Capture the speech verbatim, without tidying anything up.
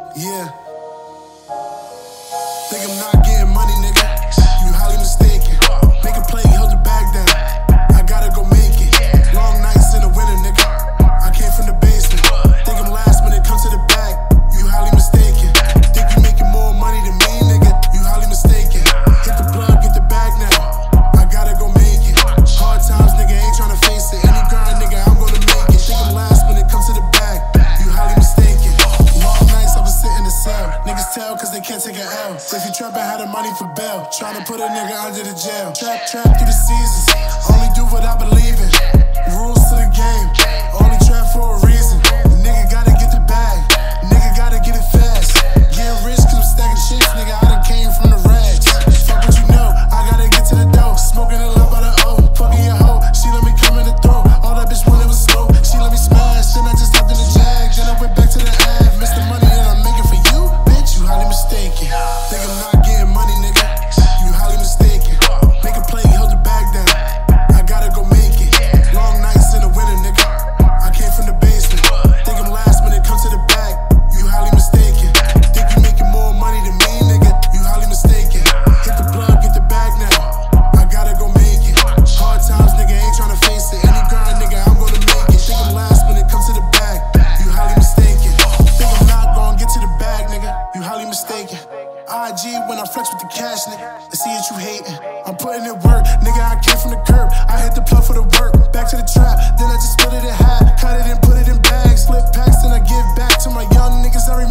Yeah. Think I'm not getting money, nigga. You highly mistaken. Make a play, hold the bag down. I gotta go make it. Long nights in the winter, nigga. I came from the basement. Think I'm last when it comes to the bag. You highly mistaken. Think you making more money than me, nigga. You highly mistaken. Hit the plug, get the bag now. I gotta go make it. Hard times, nigga, ain't tryna face it. Any grind, nigga, I'm gonna make it. Think I'm last when it comes to the bag. You highly mistaken. Long nights, I was sitting in the cell. Niggas tell cause they can't take an L. If you trappin', had the money for bail. Tryna put a nigga under the jail. Trap, trap through the seasons. Only do what I believe in. Rules to the game. Only trap for a reason. The nigga gotta get the bag. Nigga gotta get it fast. Getting rich cause I'm stacking shits, nigga. I done came from the rags. Fuck what you know. I gotta get to the dough. Smoking a lot by the O. Fucking your hoe. She let me come in the throat. All that bitch wanted was slow. She let me smash. Then I just hopped in the jag. Then I went back to the Ave. Missed the money that I'm making for you. Bitch, you highly mistaken. Think I'm not getting money, nigga. You highly mistaken. Make a play, hold the bag down. I gotta go make it. Long nights in the winter, nigga. I came from the basement. Think I'm last when it comes to the bag. You highly mistaken. Think you making more money than me, nigga. You highly mistaken. Hit the plug, get the bag now. I gotta go make it. Hard times, nigga, ain't tryna face it. Any grind, nigga, I'm gonna make it. Think I'm last when it comes to the bag. You highly mistaken. Think I'm not gonna get to the bag, nigga. You highly mistaken. I G when I flex with the cash, nigga. I see that you hating. I'm putting in work, nigga. I came from the curb. I hit the plug for the work. Back to the trap, then I just split it in half. Cut it and put it in bags. Flip packs, then I give back to my young niggas. I